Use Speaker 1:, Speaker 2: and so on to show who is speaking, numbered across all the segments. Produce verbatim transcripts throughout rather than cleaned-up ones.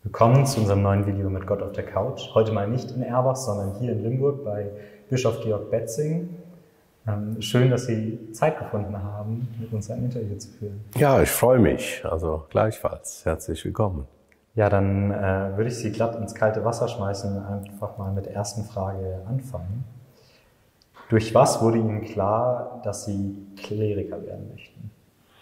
Speaker 1: Willkommen zu unserem neuen Video mit Gott auf der Couch. Heute mal nicht in Erbach, sondern hier in Limburg bei Bischof Georg Betzing. Ähm, schön, dass Sie Zeit gefunden haben, mit uns ein Interview zu führen.
Speaker 2: Ja, ich freue mich. Also gleichfalls. Herzlich willkommen.
Speaker 1: Ja, dann äh, würde ich Sie glatt ins kalte Wasser schmeißen und einfach mal mit der ersten Frage anfangen. Durch was wurde Ihnen klar, dass Sie Kleriker werden möchten?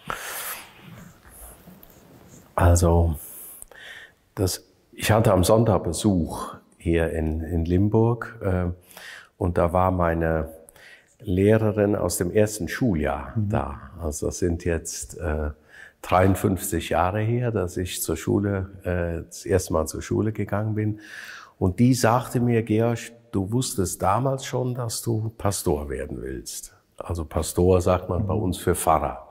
Speaker 2: Also, das, ich hatte am Sonntag Besuch hier in, in Limburg äh, und da war meine Lehrerin aus dem ersten Schuljahr mhm. da. Also das sind jetzt äh, dreiundfünfzig Jahre her, dass ich zur Schule, äh, das erste Mal zur Schule gegangen bin. Und die sagte mir, Georg, du wusstest damals schon, dass du Pastor werden willst. Also Pastor sagt man mhm. bei uns für Pfarrer.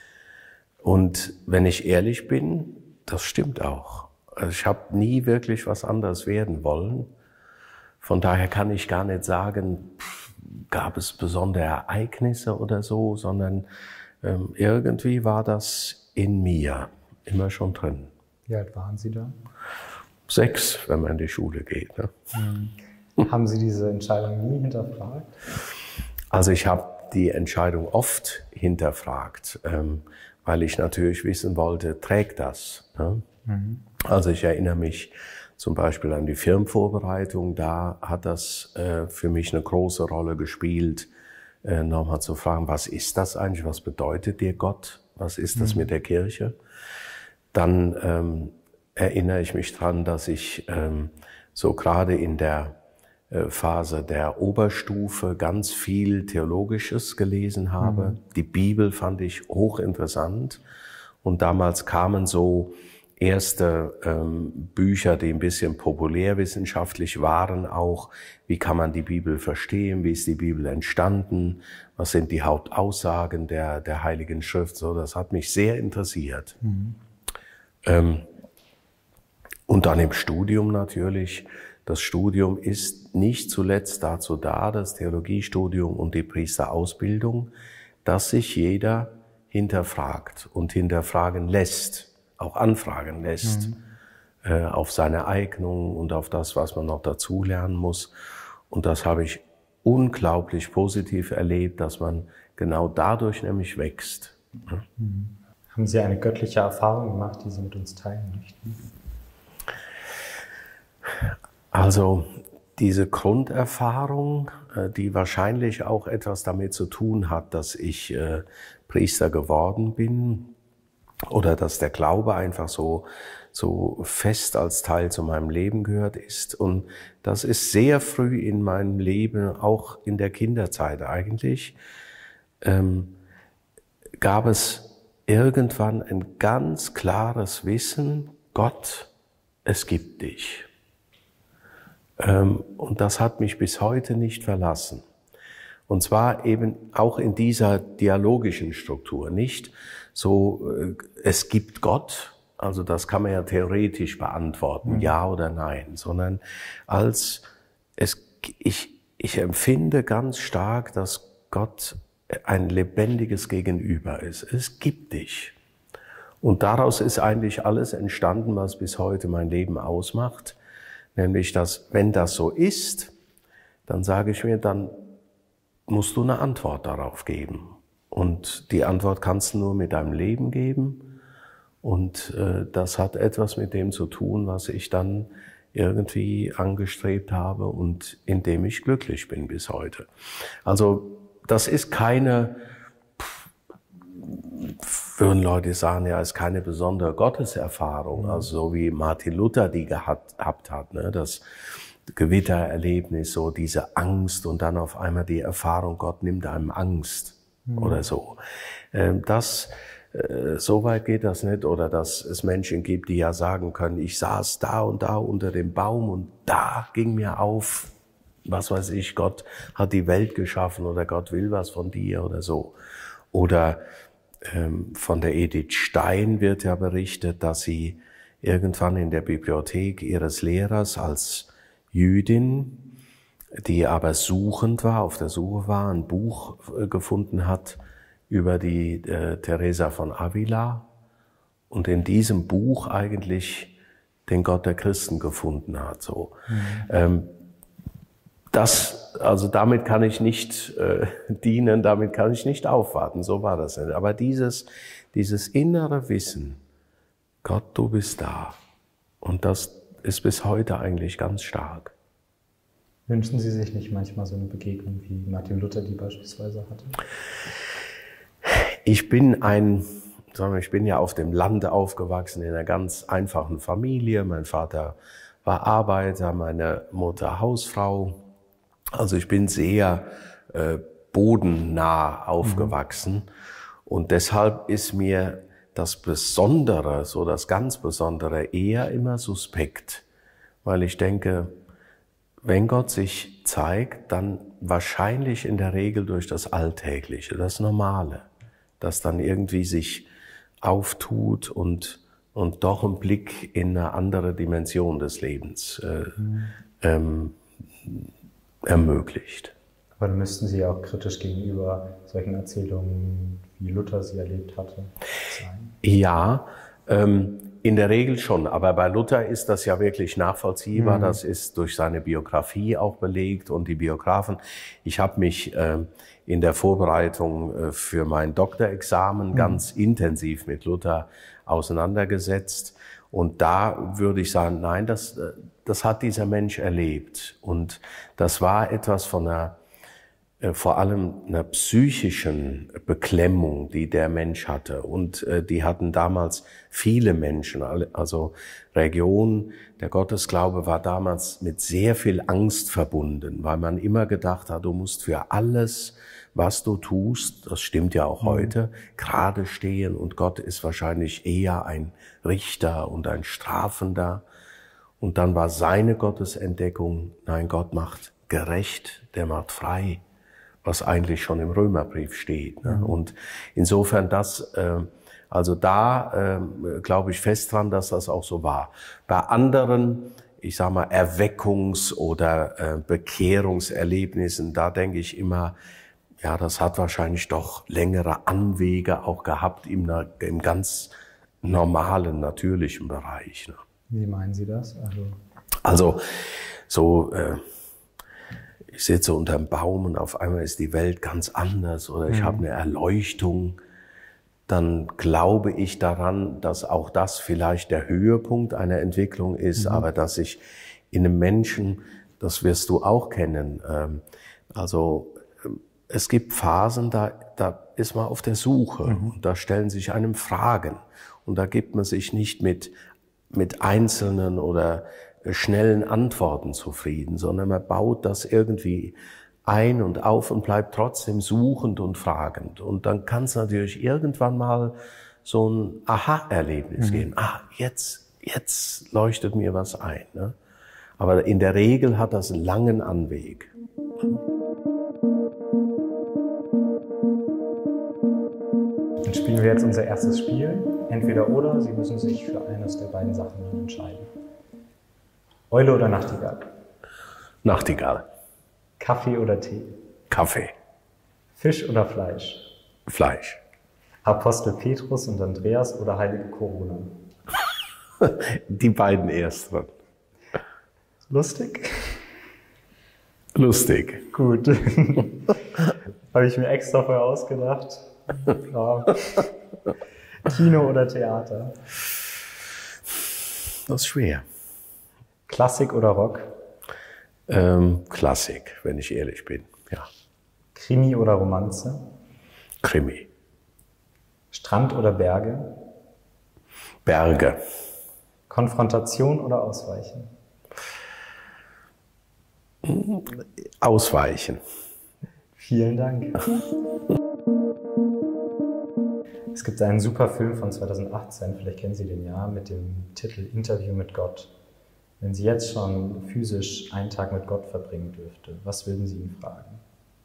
Speaker 2: Und wenn ich ehrlich bin, das stimmt auch. Also ich habe nie wirklich was anderes werden wollen. Von daher kann ich gar nicht sagen, pff, gab es besondere Ereignisse oder so, sondern ähm, irgendwie war das in mir immer schon drin.
Speaker 1: Wie alt waren Sie da?
Speaker 2: Sechs, wenn man in die Schule geht. Ne?
Speaker 1: Mhm. Haben Sie diese Entscheidung nie hinterfragt?
Speaker 2: Also ich habe die Entscheidung oft hinterfragt, ähm, weil ich natürlich wissen wollte, trägt das? Ne? Mhm. Also ich erinnere mich zum Beispiel an die Firmenvorbereitung, da hat das äh, für mich eine große Rolle gespielt, äh, nochmal zu fragen, was ist das eigentlich, was bedeutet dir Gott, was ist das mhm. mit der Kirche? Dann ähm, erinnere ich mich dran, dass ich ähm, so gerade in der äh, Phase der Oberstufe ganz viel Theologisches gelesen habe. Mhm. Die Bibel fand ich hochinteressant und damals kamen so erste ähm, Bücher, die ein bisschen populärwissenschaftlich waren auch. Wie kann man die Bibel verstehen? Wie ist die Bibel entstanden? Was sind die Hauptaussagen der, der Heiligen Schrift? So, das hat mich sehr interessiert. Mhm. Ähm, und dann im Studium natürlich. Das Studium ist nicht zuletzt dazu da, das Theologiestudium und die Priesterausbildung, dass sich jeder hinterfragt und hinterfragen lässt. Auch anfragen lässt, mhm. äh, auf seine Eignung und auf das, was man noch dazulernen muss. Und das habe ich unglaublich positiv erlebt, dass man genau dadurch nämlich wächst.
Speaker 1: Mhm. Haben Sie eine göttliche Erfahrung gemacht, die Sie mit uns teilen möchten?
Speaker 2: Also diese Grunderfahrung, äh, die wahrscheinlich auch etwas damit zu tun hat, dass ich äh, Priester geworden bin, oder dass der Glaube einfach so, so fest als Teil zu meinem Leben gehört ist. Und das ist sehr früh in meinem Leben, auch in der Kinderzeit eigentlich, ähm, gab es irgendwann ein ganz klares Wissen, Gott, es gibt dich. Ähm, und das hat mich bis heute nicht verlassen. Und zwar eben auch in dieser dialogischen Struktur, nicht so, es gibt Gott, also das kann man ja theoretisch beantworten, mhm. ja oder nein, sondern als es, ich, ich empfinde ganz stark, dass Gott ein lebendiges Gegenüber ist. Es gibt dich. Und daraus ist eigentlich alles entstanden, was bis heute mein Leben ausmacht, nämlich, dass wenn das so ist, dann sage ich mir, dann musst du eine Antwort darauf geben. Und die Antwort kannst du nur mit deinem Leben geben. Und äh, das hat etwas mit dem zu tun, was ich dann irgendwie angestrebt habe und in dem ich glücklich bin bis heute. Also das ist keine, würden Leute sagen, ja, ist keine besondere Gotteserfahrung, also so wie Martin Luther die gehabt hat, ne, das Gewittererlebnis, so diese Angst und dann auf einmal die Erfahrung, Gott nimmt einem Angst mhm. oder so. Das, so weit geht das nicht, oder dass es Menschen gibt, die ja sagen können, ich saß da und da unter dem Baum und da ging mir auf, was weiß ich, Gott hat die Welt geschaffen oder Gott will was von dir oder so. Oder ähm, von der Edith Stein wird ja berichtet, dass sie irgendwann in der Bibliothek ihres Lehrers als Jüdin, die aber suchend war, auf der Suche war, ein Buch äh, gefunden hat über die äh, Teresa von Avila und in diesem Buch eigentlich den Gott der Christen gefunden hat. So. Mhm. Ähm, das, also damit kann ich nicht äh, dienen, damit kann ich nicht aufwarten, so war das nicht. Aber dieses, dieses innere Wissen, Gott, du bist da. Und das ist bis heute eigentlich ganz stark.
Speaker 1: Wünschen Sie sich nicht manchmal so eine Begegnung, wie Martin Luther die beispielsweise hatte?
Speaker 2: Ich bin ein, sagen wir, ich bin ja auf dem Lande aufgewachsen, in einer ganz einfachen Familie. Mein Vater war Arbeiter, meine Mutter Hausfrau. Also ich bin sehr äh, bodennah aufgewachsen. Mhm. Und deshalb ist mir das Besondere, so das ganz Besondere, eher immer suspekt. Weil ich denke, wenn Gott sich zeigt, dann wahrscheinlich in der Regel durch das Alltägliche, das Normale, das dann irgendwie sich auftut und, und doch einen Blick in eine andere Dimension des Lebens äh, mhm. ähm, ermöglicht.
Speaker 1: Aber dann müssten Sie ja auch kritisch gegenüber solchen Erzählungen, wie Luther sie erlebt hatte, sein.
Speaker 2: Ja, ähm, in der Regel schon. Aber bei Luther ist das ja wirklich nachvollziehbar. Mhm. Das ist durch seine Biografie auch belegt und die Biografen. Ich habe mich äh, in der Vorbereitung äh, für mein Doktorexamen mhm. ganz intensiv mit Luther auseinandergesetzt. Und da würde ich sagen, nein, das, das hat dieser Mensch erlebt. Und das war etwas von einer, vor allem einer psychischen Beklemmung, die der Mensch hatte. Und die hatten damals viele Menschen. Also Religion, der Gottesglaube war damals mit sehr viel Angst verbunden, weil man immer gedacht hat, du musst für alles, was du tust, das stimmt ja auch heute, gerade stehen. Und Gott ist wahrscheinlich eher ein Richter und ein Strafender. Und dann war seine Gottesentdeckung, nein, Gott macht gerecht, der macht frei, was eigentlich schon im Römerbrief steht. Ne? Mhm. Und insofern das, äh, also da äh, glaube ich fest dran, dass das auch so war. Bei anderen, ich sag mal, Erweckungs- oder äh, Bekehrungserlebnissen, da denke ich immer, ja, das hat wahrscheinlich doch längere Anwege auch gehabt im, im ganz normalen, natürlichen Bereich. Ne?
Speaker 1: Wie meinen Sie das? Also,
Speaker 2: also so, äh, ich sitze unterm Baum und auf einmal ist die Welt ganz anders oder ich mhm. habe eine Erleuchtung. Dann glaube ich daran, dass auch das vielleicht der Höhepunkt einer Entwicklung ist, mhm. aber dass ich in einem Menschen, das wirst du auch kennen, ähm, also es gibt Phasen, da, da ist man auf der Suche mhm. und da stellen sich einem Fragen und da gibt man sich nicht mit, mit einzelnen oder schnellen Antworten zufrieden, sondern man baut das irgendwie ein und auf und bleibt trotzdem suchend und fragend. Und dann kann es natürlich irgendwann mal so ein Aha-Erlebnis mhm. geben. Ah, jetzt, jetzt leuchtet mir was ein. Ne? Aber in der Regel hat das einen langen Anweg.
Speaker 1: Dann spielen wir jetzt unser erstes Spiel. Entweder oder, Sie müssen sich für eines der beiden Sachen entscheiden. Eule oder Nachtigall?
Speaker 2: Nachtigall.
Speaker 1: Kaffee oder Tee?
Speaker 2: Kaffee.
Speaker 1: Fisch oder Fleisch?
Speaker 2: Fleisch.
Speaker 1: Apostel Petrus und Andreas oder heilige Corona?
Speaker 2: Die beiden ersten.
Speaker 1: Lustig?
Speaker 2: Lustig.
Speaker 1: Gut. Habe ich mir extra vorher ausgedacht. Ja. Kino oder Theater?
Speaker 2: Das ist schwer.
Speaker 1: Klassik oder Rock?
Speaker 2: Ähm, Klassik, wenn ich ehrlich bin, ja.
Speaker 1: Krimi oder Romanze?
Speaker 2: Krimi.
Speaker 1: Strand oder Berge?
Speaker 2: Berge.
Speaker 1: Konfrontation oder Ausweichen?
Speaker 2: Ausweichen.
Speaker 1: Vielen Dank. Es gibt einen super Film von zweitausendachtzehn, vielleicht kennen Sie den ja, mit dem Titel Interview mit Gott. Wenn Sie jetzt schon physisch einen Tag mit Gott verbringen dürfte, was würden Sie ihn fragen?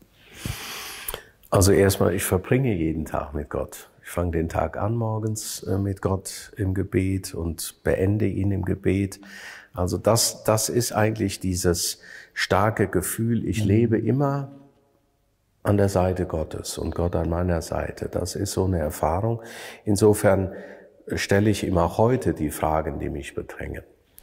Speaker 2: Also erstmal, ich verbringe jeden Tag mit Gott. Ich fange den Tag an morgens mit Gott im Gebet und beende ihn im Gebet. Also das, das ist eigentlich dieses starke Gefühl, ich mhm. lebe immer an der Seite Gottes und Gott an meiner Seite. Das ist so eine Erfahrung. Insofern stelle ich ihm auch heute die Fragen, die mich bedrängen.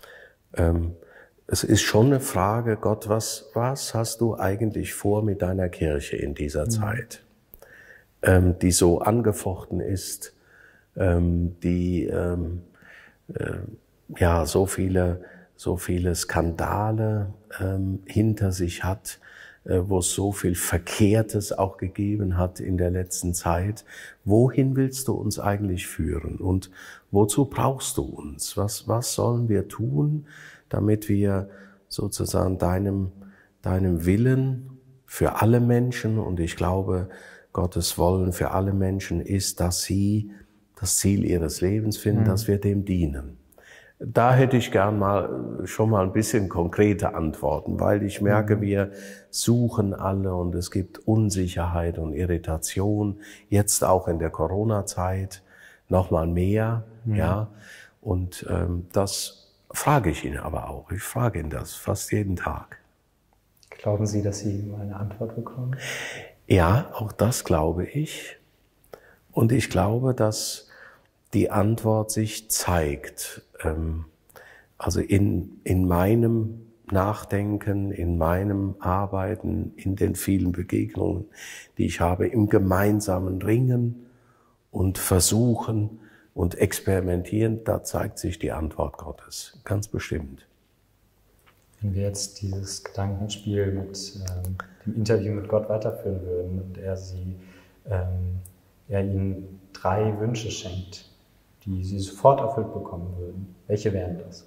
Speaker 2: Ähm, es ist schon eine Frage, Gott, was, was hast du eigentlich vor mit deiner Kirche in dieser mhm. Zeit, ähm, die so angefochten ist, ähm, die ähm, äh, ja so viele, so viele Skandale ähm, hinter sich hat, wo es so viel Verkehrtes auch gegeben hat in der letzten Zeit. Wohin willst du uns eigentlich führen und wozu brauchst du uns? Was, was sollen wir tun, damit wir sozusagen deinem, deinem Willen für alle Menschen, und ich glaube, Gottes Wollen für alle Menschen ist, dass sie das Ziel ihres Lebens finden, mhm. dass wir dem dienen. Da hätte ich gern mal schon mal ein bisschen konkrete Antworten, weil ich merke, mhm. wir suchen alle und es gibt Unsicherheit und Irritation, jetzt auch in der Corona-Zeit noch mal mehr, mhm. ja. Und ähm, das frage ich ihn aber auch. Ich frage ihn das fast jeden Tag.
Speaker 1: Glauben Sie, dass Sie mal eine Antwort bekommen?
Speaker 2: Ja, auch das glaube ich. Und ich glaube, dass die Antwort sich zeigt. Also in, in meinem Nachdenken, in meinem Arbeiten, in den vielen Begegnungen, die ich habe, im gemeinsamen Ringen und Versuchen und Experimentieren, da zeigt sich die Antwort Gottes, ganz bestimmt.
Speaker 1: Wenn wir jetzt dieses Gedankenspiel mit ähm, dem Interview mit Gott weiterführen würden und er, sie, ähm, er Ihnen drei Wünsche schenkt, die Sie sofort erfüllt bekommen würden. Welche wären das?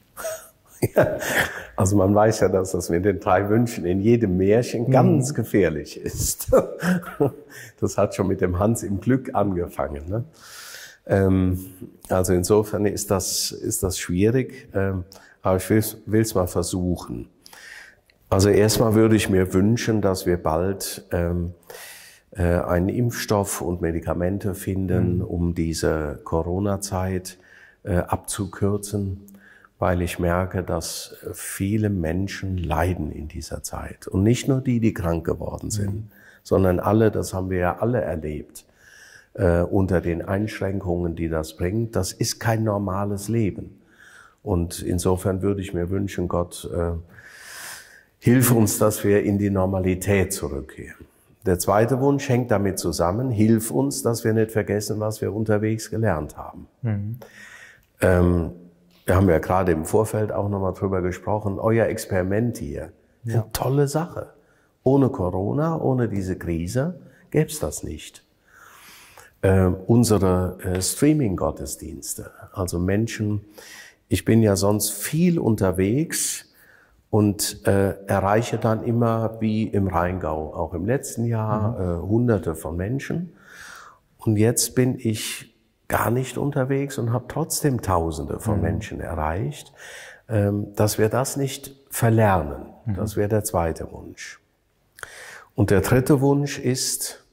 Speaker 2: Ja, also man weiß ja, dass das mit den drei Wünschen in jedem Märchen mhm. ganz gefährlich ist. Das hat schon mit dem Hans im Glück angefangen. Ne? Ähm, also insofern ist das, ist das schwierig, ähm, aber ich will es mal versuchen. Also erstmal würde ich mir wünschen, dass wir bald ähm, einen Impfstoff und Medikamente finden, mhm. um diese Corona-Zeit äh, abzukürzen, weil ich merke, dass viele Menschen leiden in dieser Zeit. Und nicht nur die, die krank geworden sind, mhm. sondern alle, das haben wir ja alle erlebt, äh, unter den Einschränkungen, die das bringt. Das ist kein normales Leben. Und insofern würde ich mir wünschen, Gott, äh, hilf uns, dass wir in die Normalität zurückkehren. Der zweite Wunsch hängt damit zusammen, hilf uns, dass wir nicht vergessen, was wir unterwegs gelernt haben. Mhm. Ähm, wir haben ja gerade im Vorfeld auch nochmal drüber gesprochen, euer Experiment hier, ja. eine tolle Sache. Ohne Corona, ohne diese Krise gäbe es das nicht. Ähm, unsere äh, Streaming-Gottesdienste, also Menschen, ich bin ja sonst viel unterwegs, und äh, erreiche dann immer, wie im Rheingau, auch im letzten Jahr, mhm. äh, Hunderte von Menschen. Und jetzt bin ich gar nicht unterwegs und habe trotzdem Tausende von mhm. Menschen erreicht. Ähm, dass wir das nicht verlernen, mhm. das wäre der zweite Wunsch. Und der dritte Wunsch ist,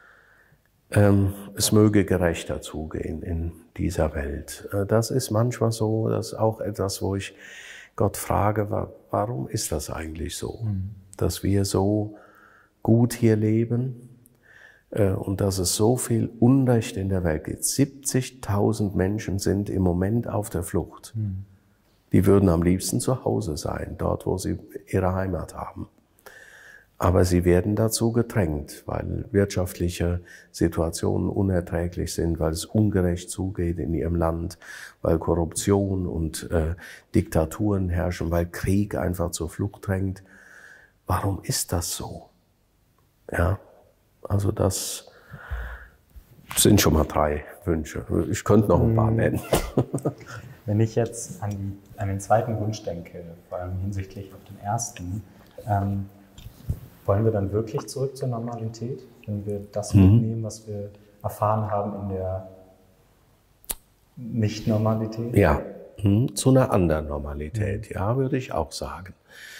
Speaker 2: ähm, es möge gerechter zugehen in dieser Welt. Äh, das ist manchmal so, das ist auch etwas, wo ich Gott frage, warum ist das eigentlich so, mhm. dass wir so gut hier leben äh, und dass es so viel Unrecht in der Welt gibt. siebzigtausend Menschen sind im Moment auf der Flucht. Mhm. Die würden am liebsten zu Hause sein, dort, wo sie ihre Heimat haben. Aber sie werden dazu gedrängt, weil wirtschaftliche Situationen unerträglich sind, weil es ungerecht zugeht in ihrem Land, weil Korruption und äh, Diktaturen herrschen, weil Krieg einfach zur Flucht drängt. Warum ist das so? Ja, also das sind schon mal drei Wünsche. Ich könnte noch ein paar nennen.
Speaker 1: Wenn ich jetzt an, die, an den zweiten Wunsch denke, vor allem hinsichtlich auf den ersten, ähm, wollen wir dann wirklich zurück zur Normalität, wenn wir das mhm. mitnehmen, was wir erfahren haben in der Nicht-Normalität?
Speaker 2: Ja, mhm. zu einer anderen Normalität, mhm. ja, würde ich auch sagen.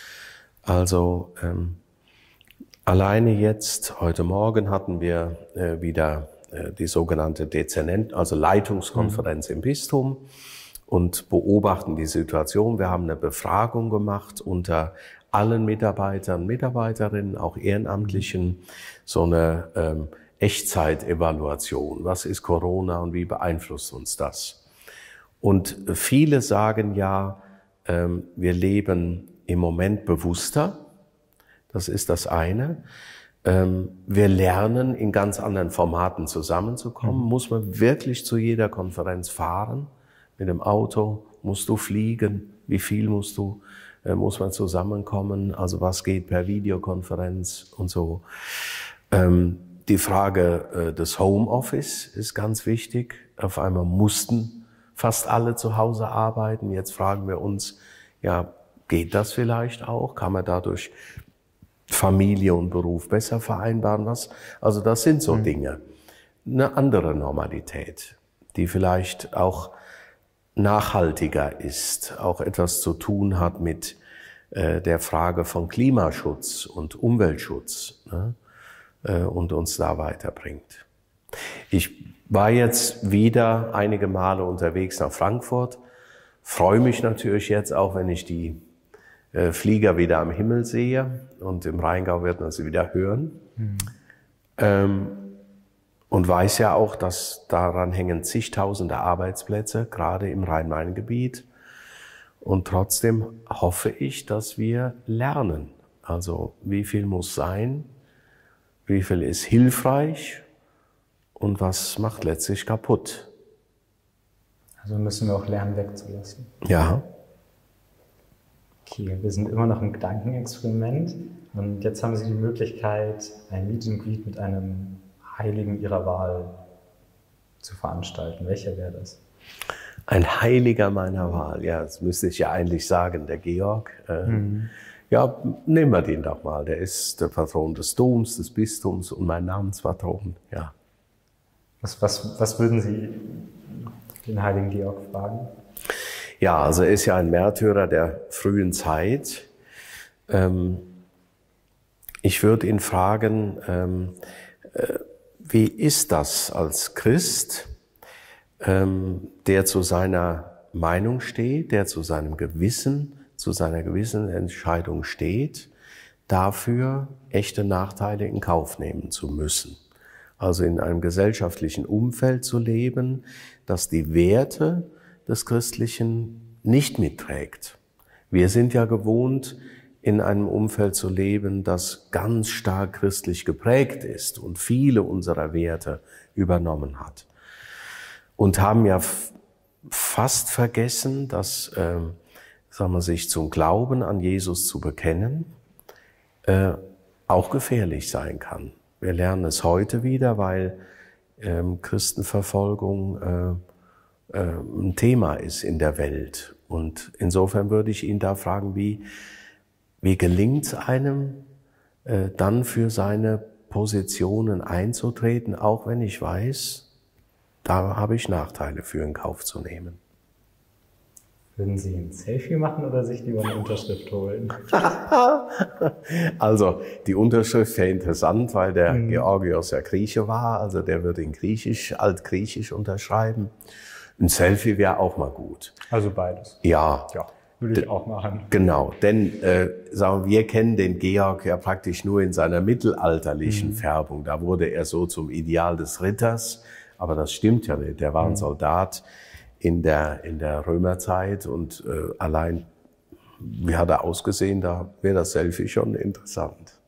Speaker 2: Also ähm, alleine jetzt, heute Morgen hatten wir äh, wieder äh, die sogenannte Dezernent, also Leitungskonferenz mhm. im Bistum und beobachten die Situation. Wir haben eine Befragung gemacht unter allen Mitarbeitern, Mitarbeiterinnen, auch Ehrenamtlichen, so eine ähm, Echtzeit-Evaluation. Was ist Corona und wie beeinflusst uns das? Und viele sagen ja, ähm, wir leben im Moment bewusster, das ist das eine. Ähm, wir lernen, in ganz anderen Formaten zusammenzukommen. Mhm. Muss man wirklich zu jeder Konferenz fahren? Mit dem Auto? Musst du fliegen? Wie viel musst du? Äh, muss man zusammenkommen? Also was geht per Videokonferenz und so? Ähm, die Frage äh, des Homeoffice ist ganz wichtig. Auf einmal mussten fast alle zu Hause arbeiten. Jetzt fragen wir uns, ja, geht das vielleicht auch? Kann man dadurch Familie und Beruf besser vereinbaren? Was? Also das sind so mhm. Dinge. Eine andere Normalität, die vielleicht auch nachhaltiger ist, auch etwas zu tun hat mit äh, der Frage von Klimaschutz und Umweltschutz, ne? äh, und uns da weiterbringt. Ich war jetzt wieder einige Male unterwegs nach Frankfurt, freue mich natürlich jetzt auch, wenn ich die äh, Flieger wieder am Himmel sehe, und im Rheingau wird man sie wieder hören. Mhm. Ähm, Und weiß ja auch, dass daran hängen zigtausende Arbeitsplätze, gerade im Rhein-Main-Gebiet. Und trotzdem hoffe ich, dass wir lernen. Also wie viel muss sein, wie viel ist hilfreich und was macht letztlich kaputt.
Speaker 1: Also müssen wir auch lernen, wegzulassen.
Speaker 2: Ja.
Speaker 1: Okay, wir sind immer noch im Gedankenexperiment. Und jetzt haben Sie die Möglichkeit, ein Meet and Greet mit einem Heiligen Ihrer Wahl zu veranstalten. Welcher wäre das?
Speaker 2: Ein Heiliger meiner Wahl, ja, das müsste ich ja eigentlich sagen, der Georg. Äh, mhm. Ja, nehmen wir den doch mal. Der ist der Patron des Doms, des Bistums und mein Namenspatron, ja.
Speaker 1: Was, was, was würden Sie den Heiligen Georg fragen?
Speaker 2: Ja, also er ist ja ein Märtyrer der frühen Zeit. Ähm, ich würde ihn fragen, ähm, äh, wie ist das als Christ, ähm, der zu seiner Meinung steht, der zu seinem Gewissen, zu seiner Gewissensentscheidung steht, dafür echte Nachteile in Kauf nehmen zu müssen? Also in einem gesellschaftlichen Umfeld zu leben, das die Werte des Christlichen nicht mitträgt. Wir sind ja gewohnt, in einem Umfeld zu leben, das ganz stark christlich geprägt ist und viele unserer Werte übernommen hat. Und haben ja fast vergessen, dass, äh, sagen wir, sich zum Glauben an Jesus zu bekennen, äh, auch gefährlich sein kann. Wir lernen es heute wieder, weil äh, Christenverfolgung äh, äh, ein Thema ist in der Welt. Und insofern würde ich ihn da fragen, wie Wie gelingt es einem, äh, dann für seine Positionen einzutreten, auch wenn ich weiß, da habe ich Nachteile für in Kauf zu nehmen?
Speaker 1: Würden Sie ein Selfie machen oder sich lieber eine Unterschrift holen?
Speaker 2: Also die Unterschrift wäre interessant, weil der mhm. Georgios ja Grieche war, also der würde in Griechisch, Altgriechisch unterschreiben. Ein Selfie wäre auch mal gut.
Speaker 1: Also beides?
Speaker 2: Ja.
Speaker 1: Ja. Würde ich auch machen.
Speaker 2: Genau, denn äh, sagen wir, wir kennen den Georg ja praktisch nur in seiner mittelalterlichen mhm. Färbung. Da wurde er so zum Ideal des Ritters, aber das stimmt ja nicht. Der war ein mhm. Soldat in der in der Römerzeit und äh, allein, wie hat er ausgesehen, da wäre das Selfie schon interessant.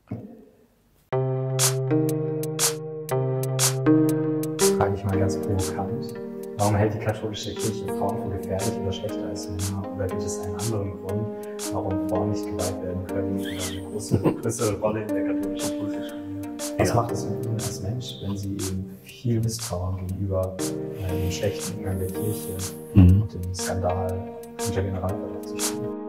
Speaker 1: Frage ich mal ganz provokant. Warum hält die katholische Kirche Frauen für gefährlich oder schlechter als Männer? Oder gibt es einen anderen Grund, warum Frauen nicht geweiht werden können oder eine große, größere Rolle in der katholischen Kirche spielen? Was ja. macht es mit Ihnen als Mensch, wenn Sie eben viel Misstrauen gegenüber äh, dem schlechten Umgang der Kirche mhm. und dem Skandal und der Generalverdacht sich tun?